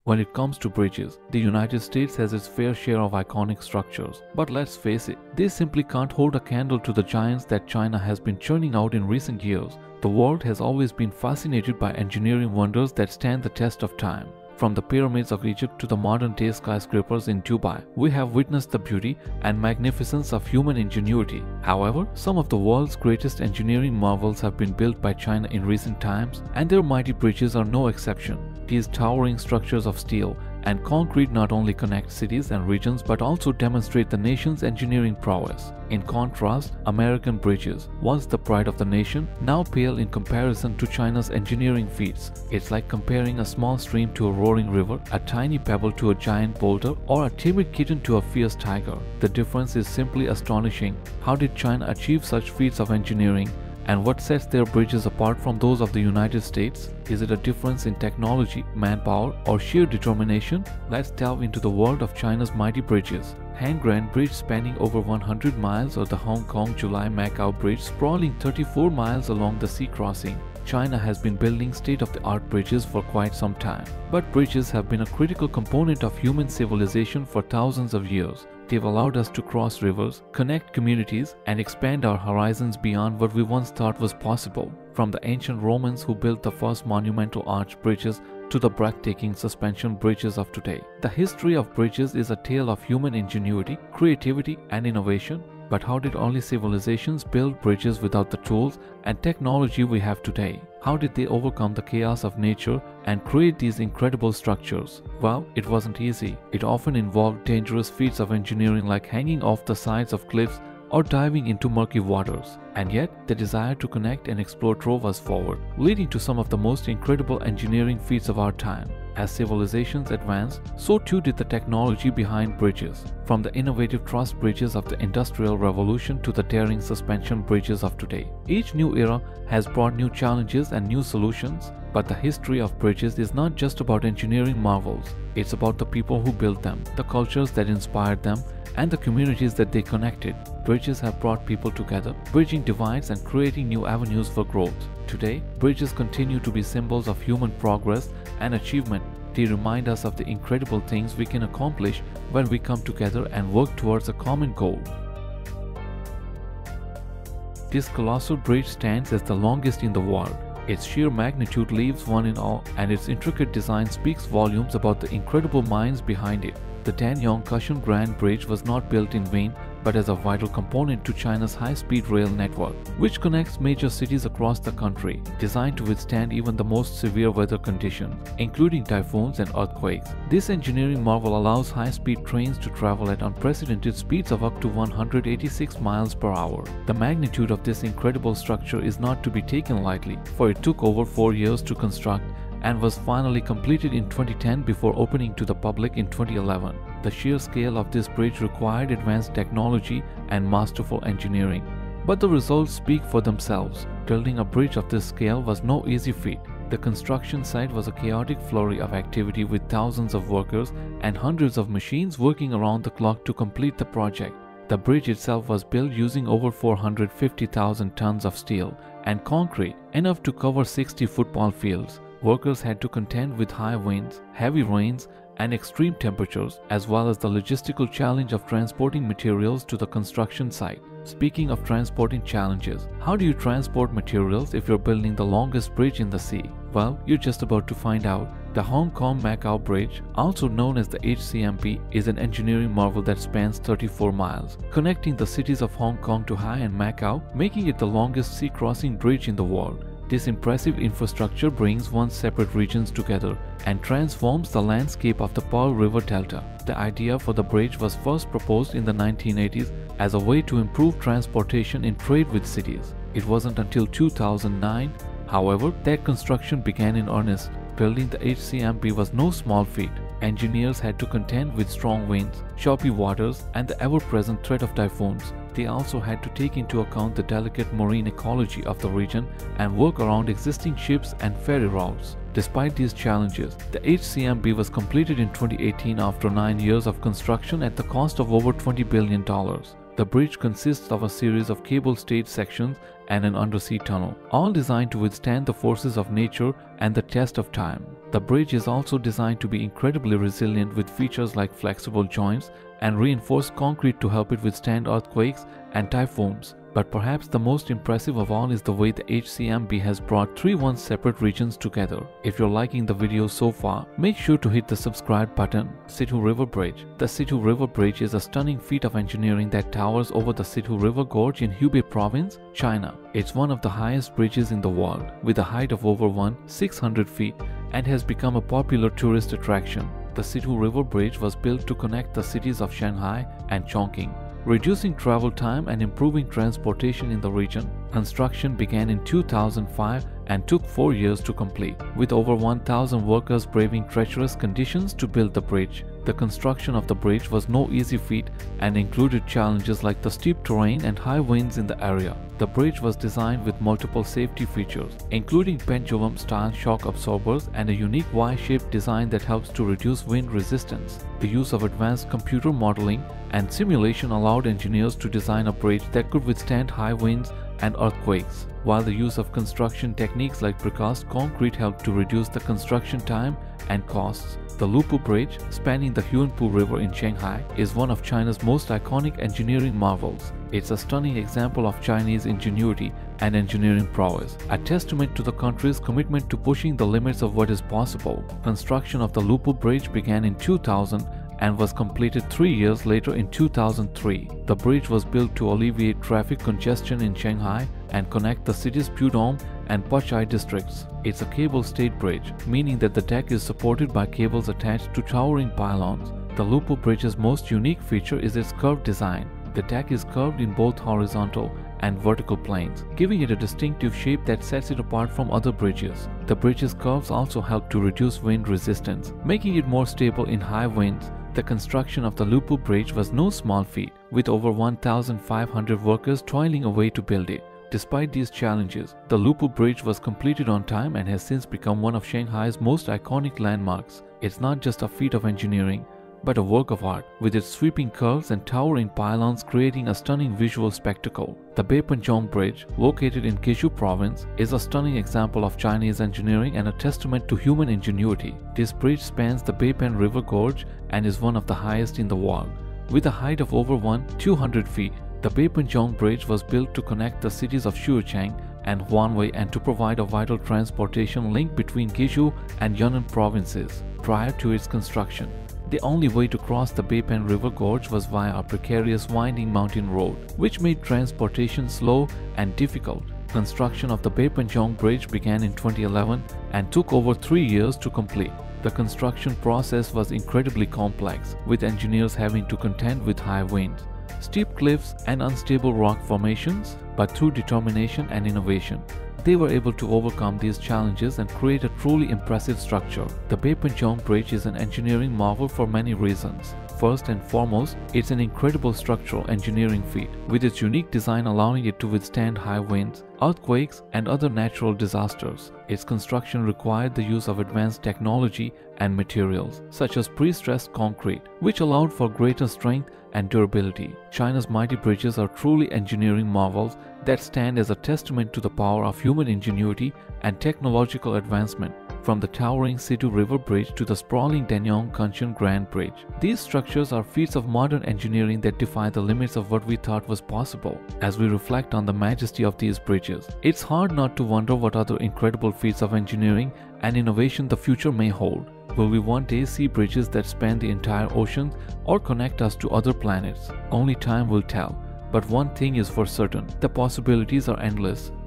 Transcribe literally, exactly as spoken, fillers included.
When it comes to bridges, the United States has its fair share of iconic structures. But let's face it, they simply can't hold a candle to the giants that China has been churning out in recent years. The world has always been fascinated by engineering wonders that stand the test of time. From the pyramids of Egypt to the modern-day skyscrapers in Dubai, we have witnessed the beauty and magnificence of human ingenuity. However, some of the world's greatest engineering marvels have been built by China in recent times, and their mighty bridges are no exception. These towering structures of steel and concrete not only connect cities and regions but also demonstrate the nation's engineering prowess. In contrast, American bridges, once the pride of the nation, now pale in comparison to China's engineering feats. It's like comparing a small stream to a roaring river, a tiny pebble to a giant boulder, or a timid kitten to a fierce tiger. The difference is simply astonishing. How did China achieve such feats of engineering? And what sets their bridges apart from those of the United States? Is it a difference in technology, manpower, or sheer determination? Let's delve into the world of China's mighty bridges. Hang Grand Bridge spanning over one hundred miles, or the Hong Kong-July-Macau Bridge sprawling thirty-four miles along the sea crossing. China has been building state-of-the-art bridges for quite some time. But bridges have been a critical component of human civilization for thousands of years. They've allowed us to cross rivers, connect communities, and expand our horizons beyond what we once thought was possible. From the ancient Romans who built the first monumental arch bridges to the breathtaking suspension bridges of today. The history of bridges is a tale of human ingenuity, creativity, and innovation. But how did early civilizations build bridges without the tools and technology we have today? How did they overcome the chaos of nature and create these incredible structures? Well, it wasn't easy. It often involved dangerous feats of engineering like hanging off the sides of cliffs or diving into murky waters. And yet, the desire to connect and explore drove us forward, leading to some of the most incredible engineering feats of our time. As civilizations advanced, so too did the technology behind bridges. From the innovative truss bridges of the Industrial Revolution to the daring suspension bridges of today. Each new era has brought new challenges and new solutions. But the history of bridges is not just about engineering marvels. It's about the people who built them, the cultures that inspired them, and the communities that they connected. Bridges have brought people together, bridging divides and creating new avenues for growth. Today, bridges continue to be symbols of human progress and achievement. They remind us of the incredible things we can accomplish when we come together and work towards a common goal. This colossal bridge stands as the longest in the world. Its sheer magnitude leaves one in awe, and its intricate design speaks volumes about the incredible minds behind it. The Danyang-Kashan Grand Bridge was not built in vain, but as a vital component to China's high-speed rail network, which connects major cities across the country, designed to withstand even the most severe weather conditions, including typhoons and earthquakes. This engineering marvel allows high-speed trains to travel at unprecedented speeds of up to one hundred eighty-six miles per hour. The magnitude of this incredible structure is not to be taken lightly, for it took over four years to construct and was finally completed in twenty ten before opening to the public in twenty eleven. The sheer scale of this bridge required advanced technology and masterful engineering. But the results speak for themselves. Building a bridge of this scale was no easy feat. The construction site was a chaotic flurry of activity with thousands of workers and hundreds of machines working around the clock to complete the project. The bridge itself was built using over four hundred fifty thousand tons of steel and concrete, enough to cover sixty football fields. Workers had to contend with high winds, heavy rains, and extreme temperatures, as well as the logistical challenge of transporting materials to the construction site. Speaking of transporting challenges, how do you transport materials if you're building the longest bridge in the sea? Well, you're just about to find out. The Hong Kong-Macau Bridge, also known as the H C M B, is an engineering marvel that spans thirty-four miles, connecting the cities of Hong Kong to Hai and Macau, making it the longest sea-crossing bridge in the world. This impressive infrastructure brings once separate regions together and transforms the landscape of the Pearl River Delta. The idea for the bridge was first proposed in the nineteen eighties as a way to improve transportation in trade with cities. It wasn't until two thousand nine, however, that construction began in earnest. Building the H C M B was no small feat. Engineers had to contend with strong winds, choppy waters, and the ever-present threat of typhoons. They also had to take into account the delicate marine ecology of the region and work around existing ships and ferry routes. Despite these challenges, the H C M B was completed in twenty eighteen after nine years of construction at the cost of over twenty billion dollars. The bridge consists of a series of cable-stayed sections and an undersea tunnel, all designed to withstand the forces of nature and the test of time. The bridge is also designed to be incredibly resilient with features like flexible joints and reinforced concrete to help it withstand earthquakes and typhoons. But perhaps the most impressive of all is the way the H C M B has brought three once separate regions together. If you're liking the video so far, make sure to hit the subscribe button. Situ River Bridge. The Situ River Bridge is a stunning feat of engineering that towers over the Situ River Gorge in Hubei Province, China. It's one of the highest bridges in the world, with a height of over one thousand six hundred feet, and has become a popular tourist attraction. The Situ River Bridge was built to connect the cities of Shanghai and Chongqing, reducing travel time and improving transportation in the region. Construction began in two thousand five and took four years to complete, with over one thousand workers braving treacherous conditions to build the bridge. The construction of the bridge was no easy feat and included challenges like the steep terrain and high winds in the area. The bridge was designed with multiple safety features, including pendulum-style shock absorbers and a unique Y-shaped design that helps to reduce wind resistance. The use of advanced computer modeling and simulation allowed engineers to design a bridge that could withstand high winds and earthquakes, while the use of construction techniques like precast concrete helped to reduce the construction time and costs. The Lupu Bridge, spanning the Huangpu River in Shanghai, is one of China's most iconic engineering marvels. It's a stunning example of Chinese ingenuity and engineering prowess, a testament to the country's commitment to pushing the limits of what is possible. Construction of the Lupu Bridge began in two thousand and was completed three years later in two thousand three. The bridge was built to alleviate traffic congestion in Shanghai and connect the city's Pudong and Pachai districts. It's a cable-stayed bridge, meaning that the deck is supported by cables attached to towering pylons. The Lupu Bridge's most unique feature is its curved design. The deck is curved in both horizontal and vertical planes, giving it a distinctive shape that sets it apart from other bridges. The bridge's curves also help to reduce wind resistance, making it more stable in high winds. The construction of the Lupu Bridge was no small feat, with over one thousand five hundred workers toiling away to build it. Despite these challenges, the Lupu Bridge was completed on time and has since become one of Shanghai's most iconic landmarks. It's not just a feat of engineering, but a work of art, with its sweeping curves and towering pylons creating a stunning visual spectacle. The Beipanzhong Bridge, located in Guizhou Province, is a stunning example of Chinese engineering and a testament to human ingenuity. This bridge spans the Beipan River Gorge and is one of the highest in the world. With a height of over one thousand two hundred feet, the Beipanzhong Bridge was built to connect the cities of Xuchang and Huanwei and to provide a vital transportation link between Guizhou and Yunnan provinces. Prior to its construction, the only way to cross the Beipan River Gorge was via a precarious winding mountain road, which made transportation slow and difficult. Construction of the Beipanzhong Bridge began in twenty eleven and took over three years to complete. The construction process was incredibly complex, with engineers having to contend with high winds, steep cliffs and unstable rock formations, but through determination and innovation, they were able to overcome these challenges and create a truly impressive structure. The Beipanzhong Bridge is an engineering marvel for many reasons. First and foremost, it's an incredible structural engineering feat, with its unique design allowing it to withstand high winds, earthquakes, and other natural disasters. Its construction required the use of advanced technology and materials, such as pre-stressed concrete, which allowed for greater strength and durability. China's mighty bridges are truly engineering marvels that stand as a testament to the power of human ingenuity and technological advancement. From the towering Situ River Bridge to the sprawling Danyang Kanchan Grand Bridge, these structures are feats of modern engineering that defy the limits of what we thought was possible. As we reflect on the majesty of these bridges, it's hard not to wonder what other incredible feats of engineering and innovation the future may hold. Will we one day see bridges that span the entire ocean or connect us to other planets? Only time will tell. But one thing is for certain, the possibilities are endless.